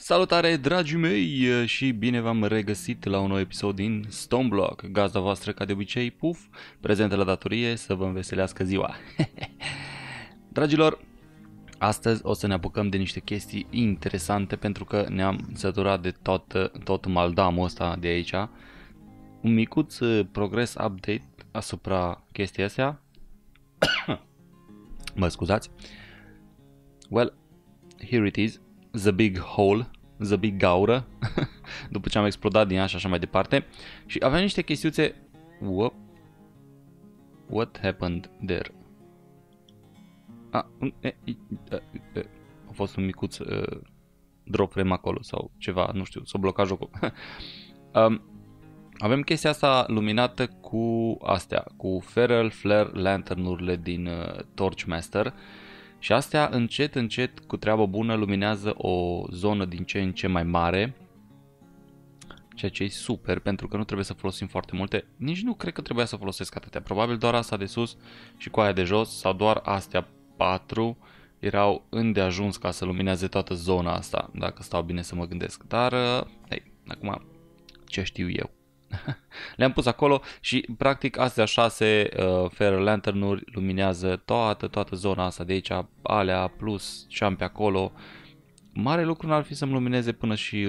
Salutare, dragii mei, și bine v-am regăsit la un nou episod din Stoneblock. Gazda voastră, ca de obicei, Puf, prezentă la datorie să vă înveselească ziua. Dragilor, astăzi o să ne apucăm de niște chestii interesante pentru că ne-am săturat de tot maldamul ăsta de aici. Un micuț progress update asupra chestii astea. Mă scuzați. Well, here it is. The Big Hole, The Big Gaură, după ce am explodat din ea și așa mai departe. Și aveam niște chestiuțe. What happened there? A fost un micuț drop frame acolo sau ceva, nu știu, s-a blocat jocul. Avem chestia asta luminată cu astea, cu Feral Flare Lantern-urile din Torchmaster. Și astea încet, încet, cu treabă bună, luminează o zonă din ce în ce mai mare. Ceea ce e super, pentru că nu trebuie să folosim foarte multe. Nici nu cred că trebuia să folosesc atâtea. Probabil doar asta de sus și cu aia de jos, sau doar astea 4 erau îndeajuns ca să lumineze toată zona asta, dacă stau bine să mă gândesc. Dar, hei, acum, ce știu eu? Le-am pus acolo și practic astea 6 Feral Lantern-uri luminează toată zona asta de aici, alea plus ce am pe acolo. Mare lucru n-ar fi să-mi lumineze până și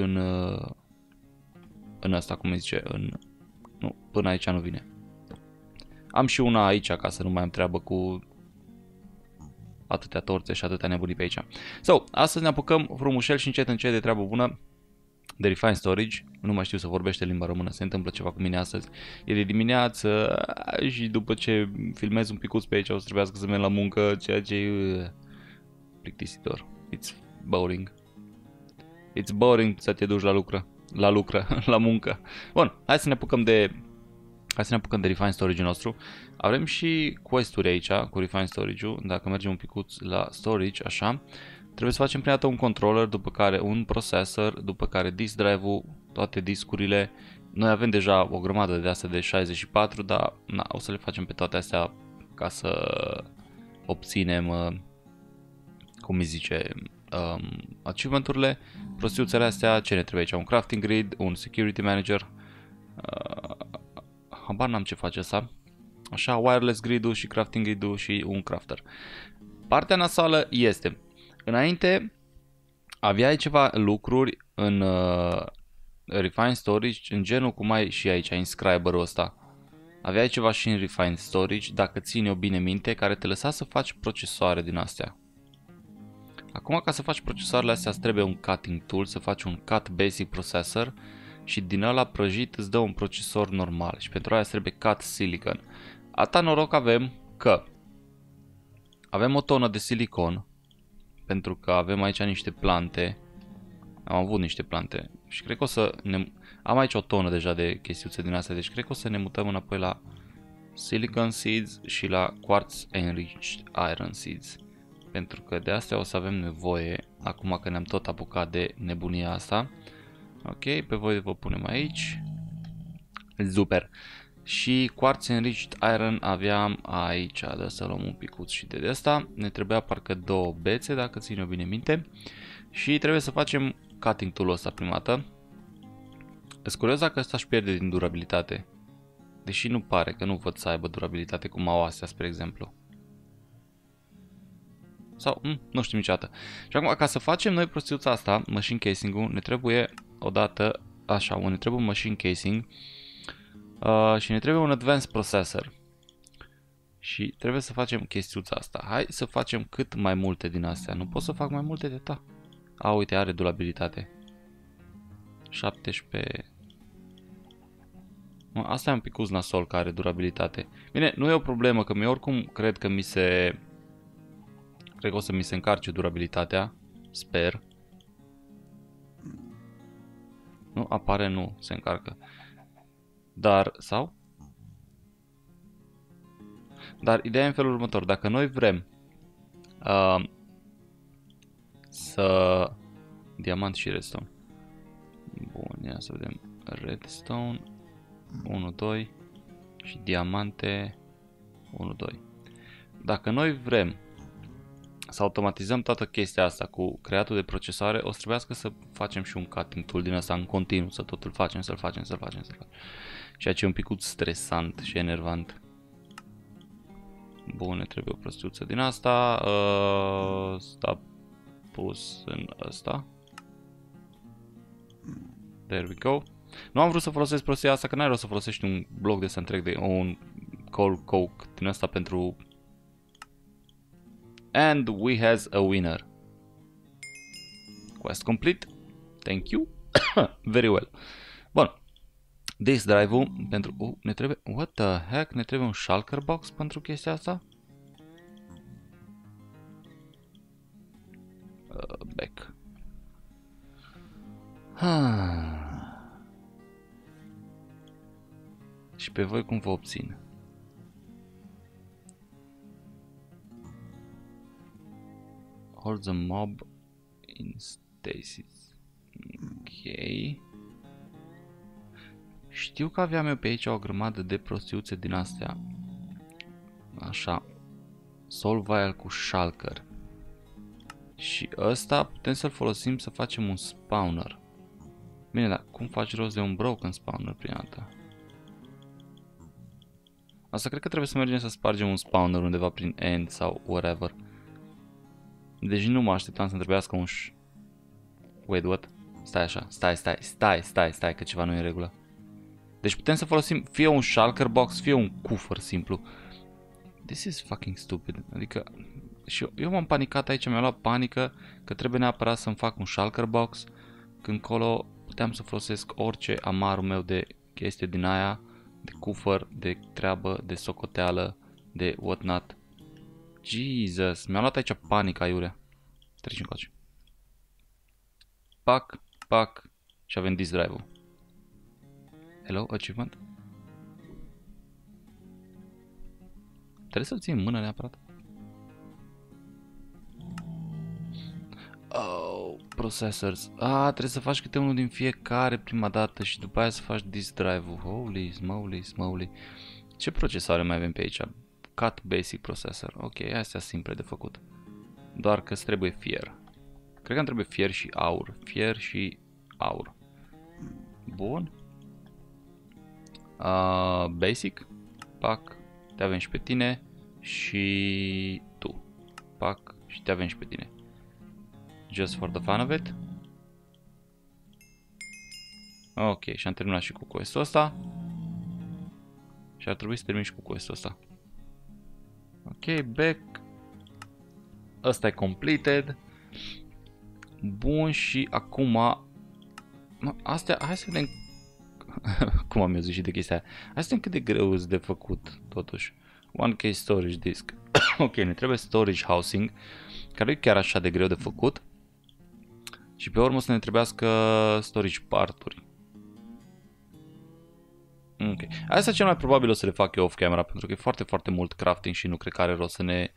în asta, cum îi zice, nu, până aici nu vine. Am și una aici ca să nu mai am treabă cu atâtea torțe și atâtea nebunii pe aici. So, astăzi ne apucăm frumușel și încet încet de treabă bună. De Refine Storage, nu mai știu să vorbește limba română, se întâmplă ceva cu mine astăzi. E de dimineață și după ce filmez un picuț pe aici o să trebuiască să merg la muncă, ceea ce e plictisitor. It's boring. It's boring să te duci la muncă. Bun, hai să ne apucăm de Refine Storage-ul nostru. Avem și quest-uri aici cu Refine Storage-ul, dacă mergem un picuț la Storage, așa. Trebuie să facem prima dată un controller, după care un processor, după care disk drive-ul, toate discurile. Noi avem deja o grămadă de astea de 64, dar o să le facem pe toate astea ca să obținem, cum îi zice, achievement-urile. Prostiuțele astea, ce ne trebuie aici? Un crafting grid, un security manager, habar n-am ce face asta. Așa, wireless grid-ul și crafting grid-ul și un crafter. Partea nasoală este... Înainte aveai ceva lucruri în Refine Storage, în genul cum ai și aici, inscriber-ul ăsta. Aveai ceva și în Refine Storage, dacă ține-o bine minte, care te lăsa să faci procesoare din astea. Acum, ca să faci procesoarele astea, îți trebuie un cutting tool, să faci un cut basic processor și din ăla prăjit îți dă un procesor normal și pentru aia îți trebuie cut silicon. Atâta noroc avem că avem o tonă de silicon, pentru că avem aici niște plante. Am avut niște plante și cred că o să ne... Am aici o tonă deja de chestiuțe din astea, deci cred că o să ne mutăm înapoi la Silicon Seeds și la Quartz Enriched Iron Seeds. Pentru că de astea o să avem nevoie, acum că ne-am tot apucat de nebunia asta. Ok, pe voi vă punem aici. Super. Și Quartz Enriched Iron aveam aici, de să luăm un picuț și de asta. Ne trebuia parcă două bețe, dacă țin-o bine minte. Și trebuie să facem cutting tool-ul ăsta prima dată. Îți curios dacă ăsta își pierde din durabilitate. Deși nu pare că nu văd să aibă durabilitate cum au astea, spre exemplu. Sau, nu știu niciodată. Și acum, ca să facem noi prostiuța asta, machine casing-ul, ne trebuie odată, așa, ne trebuie un machine casing. Și ne trebuie un advanced processor. Și trebuie să facem chestiuța asta. Hai să facem cât mai multe din astea. Nu pot să fac mai multe de ta. Uite, are durabilitate. 17. Asta e un picuț nasol care are durabilitate. Bine, nu e o problemă, că mie oricum cred că Cred că o să mi se încarce durabilitatea. Sper. Nu, apare, nu se încarcă. Dar, sau? Dar ideea e în felul următor. Dacă noi vrem să... Diamant și redstone. Bun, ia să vedem. Redstone 1, 2 și diamante 1, 2. Dacă noi vrem să automatizăm toată chestia asta cu creatul de procesoare, o să trebuiască să facem și un cutting tool din asta în continuu, să totul facem, să-l facem. Ceea ce e un pic stresant și enervant. Bun, ne trebuie o prostiuță din asta. Asta pus în asta. There we go. Nu am vrut să folosesc prostia asta, că n-ai rost să folosești un bloc de ăsta întreg de un cold coke din asta pentru... And we has a winner. Quest complete. Thank you. Very well. Bun. Disk drive-ul pentru... ne trebuie... What the heck? Ne trebuie un shulker box pentru chestia asta? Back. Și pe voi cum vă obțin? Hold the mob in stasis. Ok. Știu că aveam eu pe aici o grămadă de prostiuțe din astea. Așa. Solvile cu shulker. Și ăsta putem să-l folosim să facem un spawner. Bine, dar cum faci rost de un broken spawner prin asta? Asta cred că trebuie să mergem să spargem un spawner undeva prin end sau whatever. Deci nu mă așteptam să-mi trebuiască un Wait, what? Stai așa, stai, că ceva nu e în regulă. Deci putem să folosim fie un shulker box, fie un cufăr simplu. This is fucking stupid. Adică și eu m-am panicat aici, mi-a luat panică că trebuie neapărat să-mi fac un shulker box. Când colo puteam să folosesc orice amarul meu de chestie din aia, de cufăr, de treabă, de socoteală, de whatnot. Jesus, mi-a luat aici panica, iurea. Treci încoace. Pac, și avem disk drive-ul. Hello, achievement? Trebuie să-l ții în mână neapărat. Oh, processors. Trebuie să faci câte unul din fiecare prima dată și după aia să faci disk drive-ul. Holy smoly. Ce procesoare mai avem pe aici? Cut basic processor. Ok, astea simple de făcut. Doar că îți trebuie fier. Cred că îmi trebuie fier și aur. Fier și aur. Bun. Basic. Pac. Te avem și pe tine. Și tu. Pac. Și te avem și pe tine. Just for the fun of it. Ok, și am terminat și cu quest-ul ăsta. Și ar trebui să termin și cu quest-ul ăsta. Ok, back. Ăsta e completed. Bun, și acum... Astea, hai să vedem... Cum am eu zis și de chestia aia. Hai să vedem cât de greu e de făcut, totuși. 1K storage disk. Ok, ne trebuie storage housing, care nu e chiar așa de greu de făcut. Și pe urmă să ne trebuiască storage parturi. Ok. Astea cel mai probabil o să le fac eu off camera, pentru că e foarte, foarte mult crafting și nu cred că are rost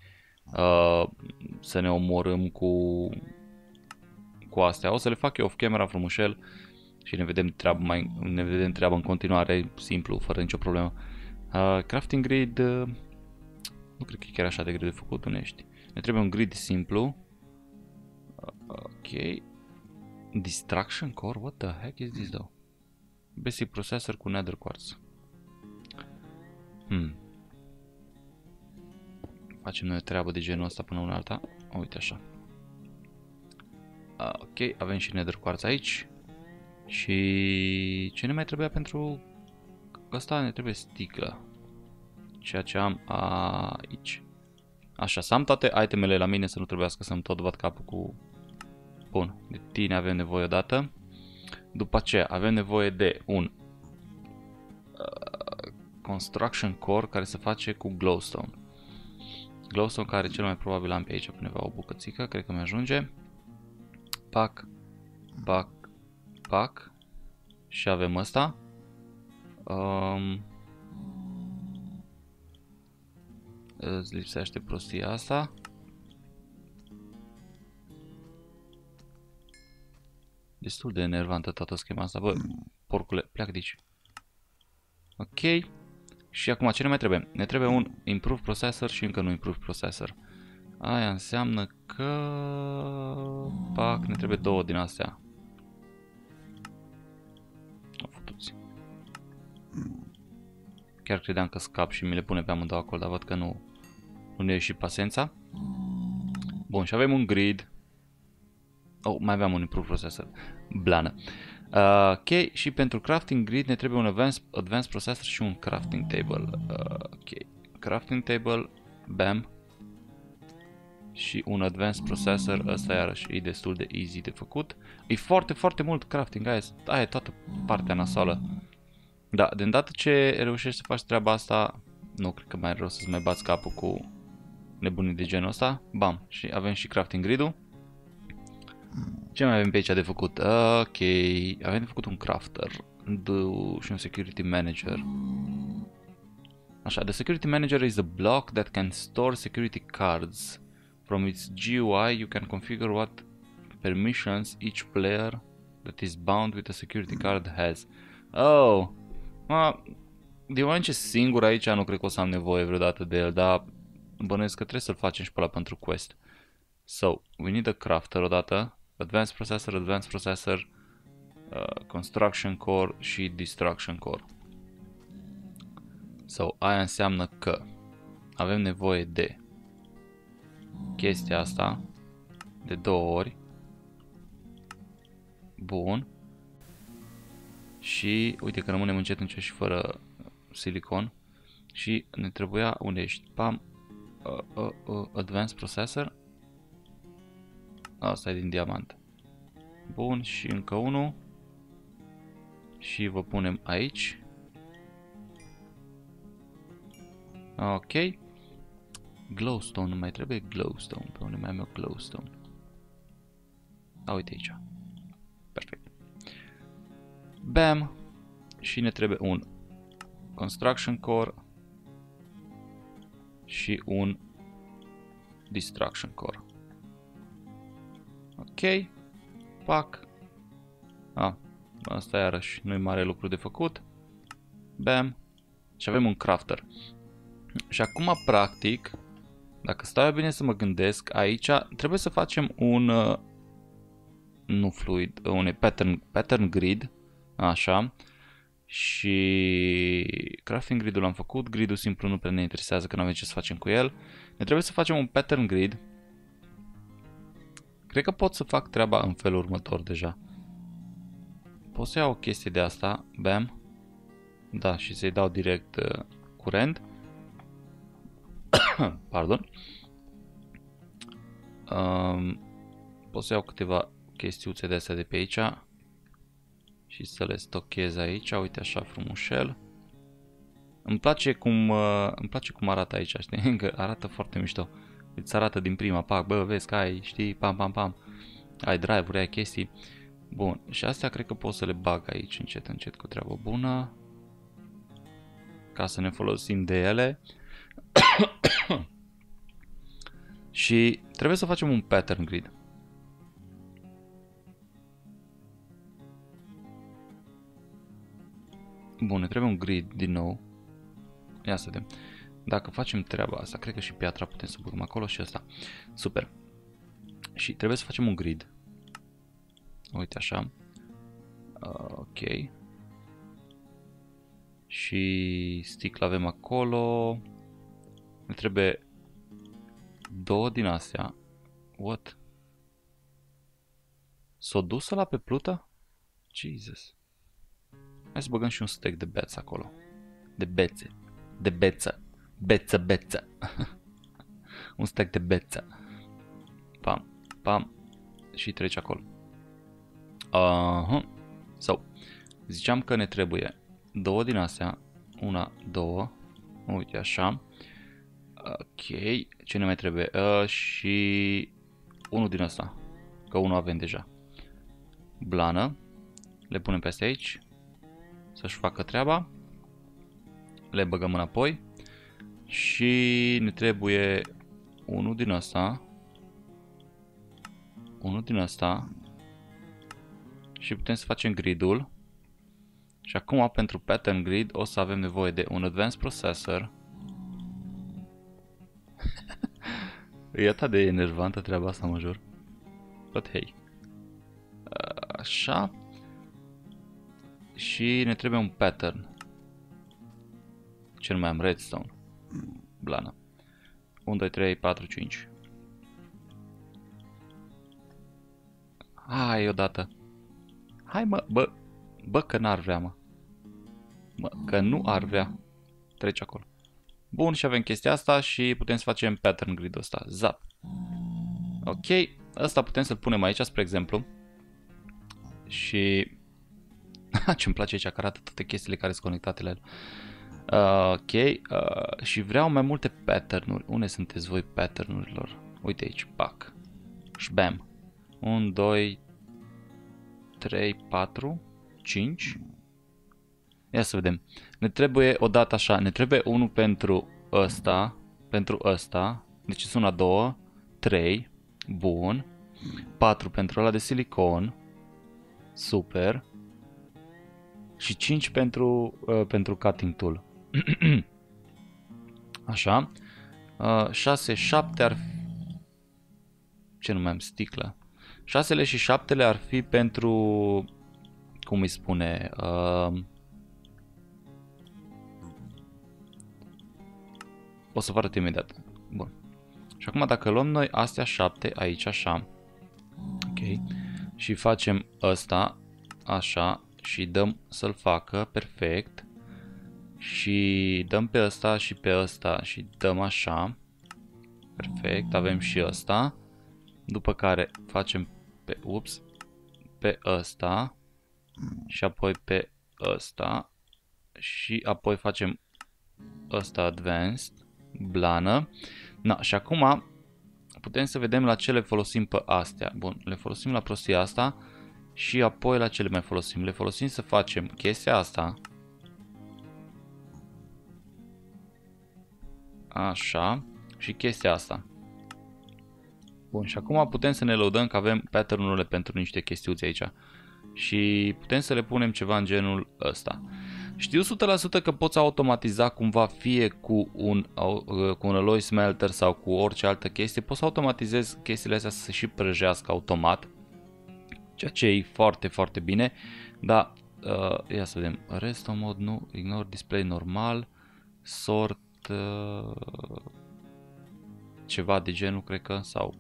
să ne omorâm cu astea. O să le fac eu off camera frumușel și ne vedem treaba în continuare, simplu, fără nicio problemă. Crafting grid nu cred că e chiar așa de greu de făcut, unești. Ne trebuie un grid simplu. Ok. Distraction core? What the heck is this though? Basic processor cu nether quartz. Facem noi o treabă de genul ăsta până una alta. Uite așa. Ok, avem și nether quartz aici. Și ce ne mai trebuia pentru ăsta? Ne trebuie sticlă. Ceea ce am aici. Așa, să am toate itemele la mine, să nu trebuiască să-mi tot bat capul cu... Bun, de tine avem nevoie odată. După aceea avem nevoie de un construction core care se face cu glowstone. Glowstone care cel mai probabil am pe aici undeva o bucățică, cred că mi-ajunge. Pac, pac, pac. Și avem ăsta. Îți lipsește prostia asta. Destul de enervantă toată schema asta. Bă, porcule, pleacă de aici. Ok. Și acum ce ne mai trebuie? Ne trebuie un improve processor și încă nu improve processor. Aia înseamnă că... Pac, ne trebuie 2 din astea. O futuți. Chiar credeam că scap și mi le pune pe amândouă acolo, dar văd că nu ne ieși pasența. Bun, și avem un grid. Oh, mai aveam un improve processor. Blană. Ok, și pentru crafting grid ne trebuie un advanced processor și un crafting table. Ok, crafting table, bam. Și un advanced processor, ăsta iarăși e destul de easy de făcut. E foarte, foarte mult crafting, aia e toată partea nasoală. Da, de îndată ce reușești să faci treaba asta, nu cred că mai are rost să-ți mai bați capul cu nebunii de genul ăsta. Bam, și avem și crafting grid-ul. Ce mai avem pe aici de făcut? Ok, avem de făcut un crafter și un security manager. Așa, the security manager is a block that can store security cards. From its GUI you can configure what permissions each player that is bound with a security card has. Oh, din moment ce singur aici nu cred că o să am nevoie vreodată de el, dar bănuiesc că trebuie să-l facem și pe ăla pentru quest. So, we need a crafter odată, advanced processor, construction core și destruction core. So, aia înseamnă că avem nevoie de chestia asta de 2 ori. Bun. Și uite că rămânem încet încet și fără silicon. Și ne trebuia, unde ești? Pam, advanced processor. Asta e din diamant. Bun, și încă unul. Și vă punem aici. Ok. Glowstone, nu mai trebuie glowstone. Pe unde mai am eu glowstone? Uite aici. Perfect. Bam. Și ne trebuie un construction core și un destruction core. Ok. Pac. Asta iarăși nu-i mare lucru de făcut. Bam. Și avem un crafter. Și acum, practic, dacă stau bine să mă gândesc, aici trebuie să facem un nu fluid, un pattern grid, așa. Și crafting grid-ul l-am făcut, grid-ul simplu nu prea ne interesează că nu avem ce să facem cu el. Ne trebuie să facem un pattern grid. Cred că pot să fac treaba în felul următor deja. Pot să iau o chestie de asta, bam. Da, și să-i dau direct curent. Pardon. Pot să iau câteva chestiuțe de astea de pe aici și să le stochez aici, uite așa frumușel. Îmi place cum arată aici, știi? Că arată foarte mișto. Îți arată din prima, pac, bă, vezi că ai, știi, pam, pam, pam. Ai drive-uri, ai chestii. Bun, și astea cred că pot să le bag aici încet, încet cu treabă bună. Ca să ne folosim de ele. Și trebuie să facem un pattern grid. Bun, ne trebuie un grid din nou. Ia să vedem. Dacă facem treaba asta, cred că și piatra putem să băgăm acolo și asta. Super. Și trebuie să facem un grid. Uite așa. Ok. Și stick l-avem acolo. Ne trebuie 2 din astea. What? S-o dus ăla pe plută? Jesus. Hai să băgăm și un stack de bețe acolo. De bețe. De beță. Beță. Un stack de beță. Pam, pam. Și trece acolo. So, ziceam că ne trebuie 2 din astea. 1, 2. Uite așa. Ok. Ce ne mai trebuie? Și 1 din asta. Că 1 avem deja. Blană. Le punem pe astea aici. Să-și facă treaba. Le băgăm înapoi. Și ne trebuie 1 din asta. 1 din asta. Și putem să facem grid-ul. Și acum pentru pattern grid o să avem nevoie de un advanced processor. E atât de enervantă treaba asta, mă jur. But hey. Așa. Și ne trebuie un pattern. Ce nu mai am? Redstone. Blană. 1, 2, 3, 4, 5. Hai odată. Hai mă, bă că n-ar vrea, mă. Mă, că nu ar vrea. Treci acolo. Bun, și avem chestia asta și putem să facem pattern grid-ul ăsta. Zap. Ok, ăsta putem să-l punem aici, spre exemplu. Și... ce-mi place aici, că arată toate chestiile care sunt conectate la el. Ok, și vreau mai multe pattern-uri. Unde sunteți voi pattern-urilor? Uite aici, pac. Și bam. 1, 2, 3, 4, 5. Ia să vedem. Ne trebuie o dată așa, ne trebuie unul pentru ăsta, deci sunt la 2, 3, bun, 4 pentru ăla de silicon, super, și 5 pentru cutting tool. Așa, 6, 7 ar fi, ce nu mai am, sticlă, 6 și 7 ar fi pentru, cum îi spune, o să vă arăt imediat. Bun. Și acum dacă luăm noi astea 7 aici așa. Ok. Și facem ăsta așa și dăm să-l facă perfect. Și dăm pe ăsta și pe ăsta și dăm așa. Perfect. Avem și ăsta. După care facem pe ăsta și apoi pe ăsta și apoi facem ăsta advanced. Blană. Na, și acum putem să vedem la ce le folosim pe astea. Bun, le folosim la prostia asta și apoi la ce le mai folosim. Le folosim să facem chestia asta. Așa. Și chestia asta. Bun, și acum putem să ne lăudăm că avem pattern-urile pentru niște chestiuțe aici. Și putem să le punem ceva în genul ăsta. Știu 100% că poți automatiza cumva fie cu un alloy smelter sau cu orice altă chestie. Poți să automatizezi chestiile astea să se și prăjească automat. Ceea ce e foarte, foarte bine. Dar, ia să vedem. Redstone mode nu, ignore display normal. Sort ceva de genul, cred că, sau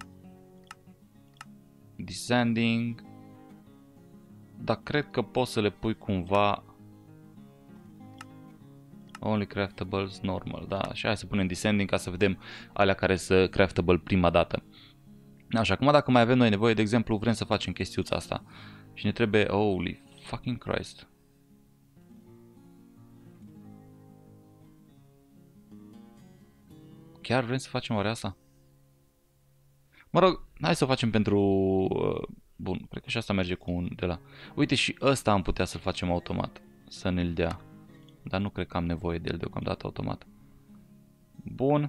descending. Dar cred că poți să le pui cumva only craftables normal, da, și hai să punem descending ca să vedem alea care sunt craftable prima dată. Așa, acum dacă mai avem noi nevoie, de exemplu, vrem să facem chestiuța asta și ne trebuie, holy fucking Christ. Chiar vrem să facem oare asta? Mă rog, hai să o facem pentru... bun, cred că și asta merge cu un de la... Uite, și ăsta am putea să-l facem automat, să ne-l dea. Dar nu cred că am nevoie de el deocamdată automat. Bun.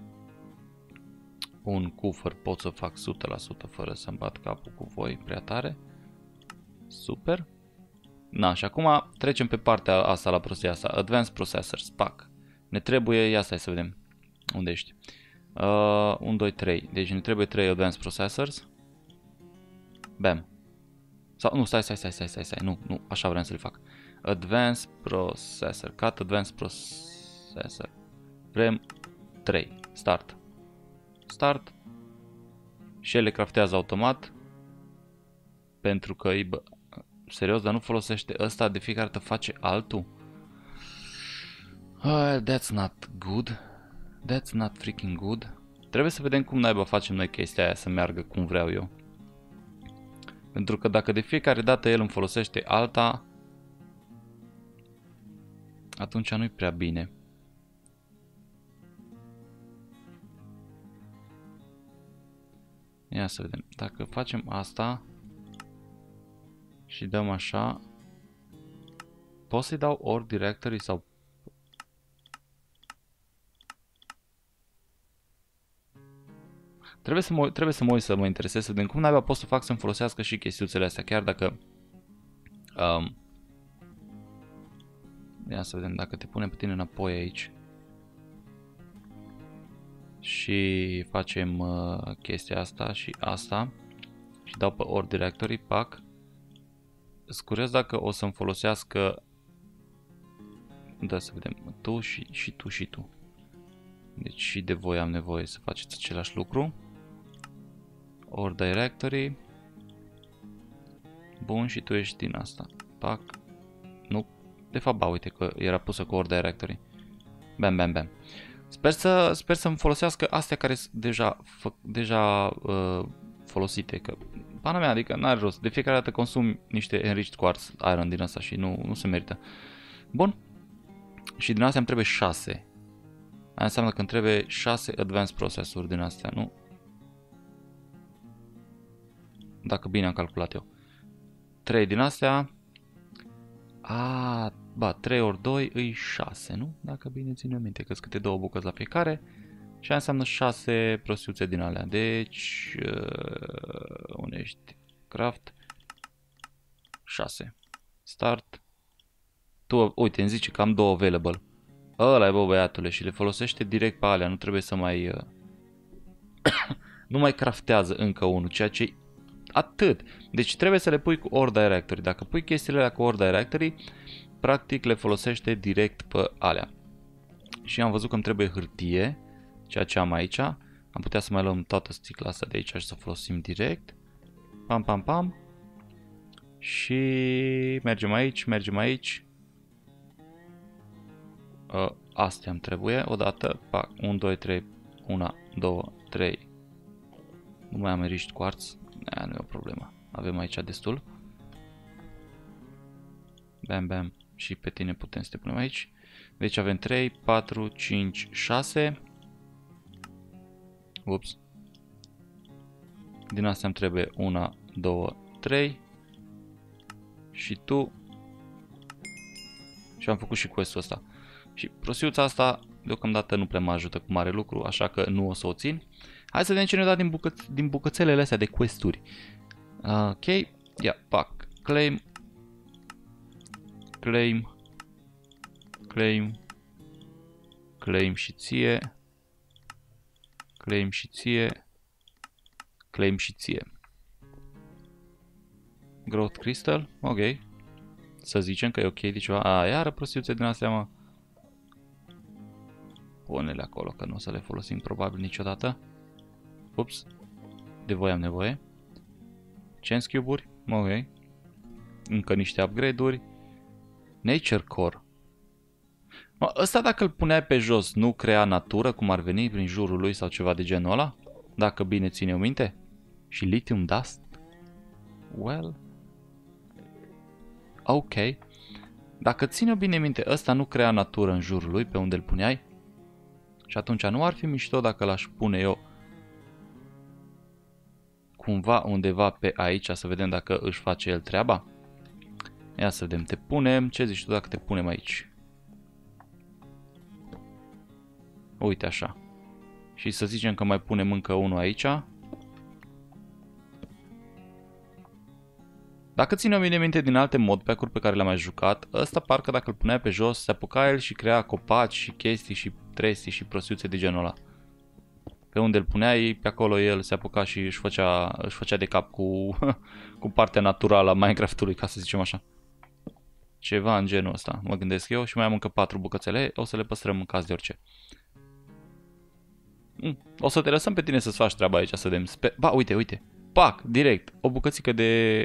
Un cufăr pot să fac 100% fără să-mi bat capul cu voi prea tare. Super. Na, și acum trecem pe partea asta, la prostia asta. Advanced Processors, pac. Ne trebuie, ia stai să vedem. Unde ești? 1, 2, 3. Deci ne trebuie 3 Advanced Processors. Bam. Sau, nu, stai. Nu, așa vreau să le fac. Advanced Processor. Cut Advanced Processor. Vrem 3. Start. Start. Și ele craftează automat. Pentru că e... Serios, dar nu folosește ăsta, de fiecare dată face altul. That's not good. That's not freaking good. Trebuie să vedem cum naiba facem noi chestia aia să meargă cum vreau eu. Pentru că dacă de fiecare dată el îmi folosește alta, atunci nu-i prea bine. Ia să vedem. Dacă facem asta și dăm așa, pot să-i dau ori directory sau... Trebuie să mă uit să mă interesez, să vedem cum naiba pot să fac să-mi folosească și chestiuțele astea, chiar dacă... ia să vedem dacă te punem pe tine înapoi aici. și facem chestia asta și asta și dau pe ori directory, pac. Îți curios dacă o să-mi folosească, da, să vedem, tu și tu și tu. Deci și de voi am nevoie să faceți același lucru. Ori directory. Bun, și tu ești din asta. Pac. Nu. De fapt, ba, uite că era pusă cu ori directory. Bam, bam, bam. Sper să-mi folosească astea care sunt deja folosite. Că, pana mea, adică n-are rost. De fiecare dată consum niște enriched quartz iron din asta și nu se merită. Bun. Și din astea îmi trebuie 6. Aia înseamnă că îmi trebuie 6 advanced procesori din astea, nu? Dacă bine am calculat eu. 3 din astea. Ba, 3 ori 2 îi 6, nu? Dacă bine țin eu minte, că-s câte 2 bucăți la fiecare. Și aia înseamnă 6 prostiuțe din alea. Deci, unde ești? Craft. 6. Start. Tu, uite, îmi zice că am 2 available. Ăla e, bă, băiatule, și le folosește direct pe alea. Nu trebuie să mai... nu mai craftează încă unul, ceea ce atât. Deci trebuie să le pui cu ori directory. Dacă pui chestiile alea cu ori directory, practic le folosește direct pe alea. Și am văzut că îmi trebuie hârtie, ceea ce am aici. Am putea să mai luăm toată sticla asta de aici și să folosim direct. Pam, pam, pam. Și mergem aici, mergem aici. Astea îmi trebuie odată. Pac, 1, 2, 3, 1, 2, 3. Nu mai am enriched quartz. Aia nu e o problemă. Avem aici destul. Bam, bam. Și pe tine putem să te punem aici. Deci avem 3, 4, 5, 6. Ups. Din astea îmi trebuie 1, 2, 3. Și tu. Și am făcut și quest-ul ăsta. Și prostiuța asta deocamdată nu prea mă ajută cu mare lucru, așa că nu o să o țin. Hai să vedem ce ne da din bucățelele astea de quest-uri. Ok, ia, pac, claim, claim, claim, claim și ție, claim și ție, claim și ție. Growth crystal, ok. Să zicem că e ok de ceva. Iară prostiuțe din astea, mă. Pune-le acolo, că nu o să le folosim probabil niciodată. Ups, de voi am nevoie. Chance cube-uri, ok. Încă niște upgrade-uri. Nature core. Ăsta dacă îl puneai pe jos, nu crea natură, cum ar veni prin jurul lui sau ceva de genul ăla? Dacă bine ține eu minte. Și lithium dust? Well. Ok. Dacă ține bine minte, ăsta nu crea natură în jurul lui, pe unde îl puneai. Și atunci nu ar fi mișto dacă l-aș pune eu cumva undeva pe aici, să vedem dacă își face el treaba. Ia să vedem, te punem, ce zici tu dacă te punem aici? Uite așa. Și să zicem că mai punem încă unul aici. Dacă ține bine minte din alte modpack-uri pe care le-am mai jucat, ăsta parcă dacă îl puneai pe jos, se apuca el și crea copaci și chestii și trestii și prostiuțe de genul ăla. Pe unde îl puneai, pe acolo el se apuca și își făcea de cap cu partea naturală a Minecraft-ului, ca să zicem așa. Ceva în genul ăsta, mă gândesc eu, și mai am încă 4 bucățele, o să le păstrăm în caz de orice. O să te lăsăm pe tine să-ți faci treaba aici, să vedem. Ba, uite, uite. Pac, direct, o bucățică de...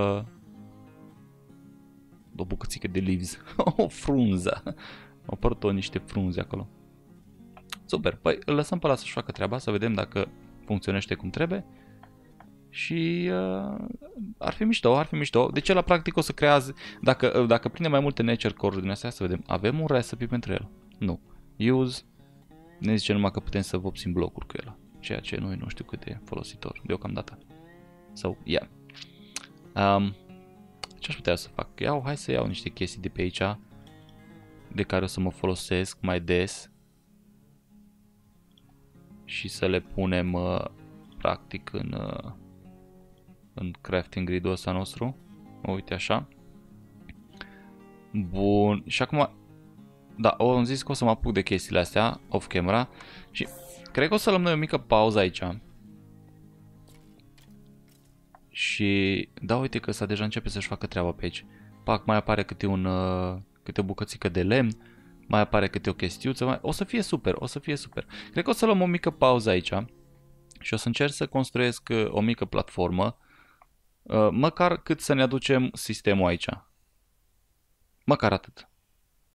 o bucățică de leaves. O frunză. Au apărut niște frunze acolo. Super, păi îl lăsăm pe ăla să-și facă treaba, să vedem dacă funcționește cum trebuie. Și ar fi mișto, ar fi mișto. Deci la practic o să creează, dacă prinde mai multe nature core-uri din astea, să vedem. Avem un recipe pentru el? Nu. Use, ne zice numai că putem să vopsim blocuri cu el. Ceea ce noi nu știu cât de folositor deocamdată. So, yeah. Ce aș putea să fac? Hai să iau niște chestii de pe aici, de care o să mă folosesc mai des. Și să le punem practic în crafting grid-ul ăsta nostru. Uite așa. Bun. Și acum, da, am zis că o să mă apuc de chestiile astea off camera. Și Cred că o să luăm noi o mică pauză aici. Și da, uite că ăsta deja începe să-și facă treaba pe aici. Pac, mai apare câte o bucățică de lemn, mai apare câte o chestiuță, o să fie super, o să fie super. Cred că o să luăm o mică pauză aici și o să încerc să construiesc o mică platformă, măcar cât să ne aducem sistemul aici. Măcar atât.